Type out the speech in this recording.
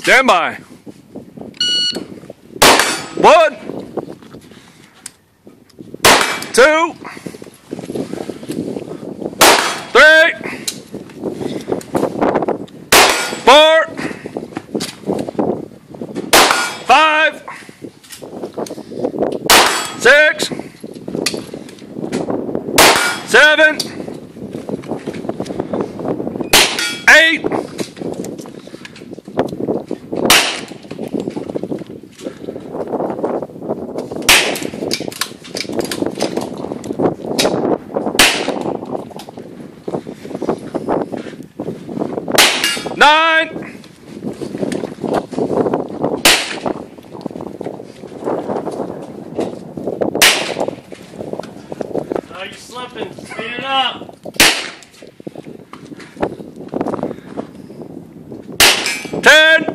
Stand by. 1, 2, 3, 4, 5, 6, 7, 8, 9, Oh, you're slipping. Speed it up. 10,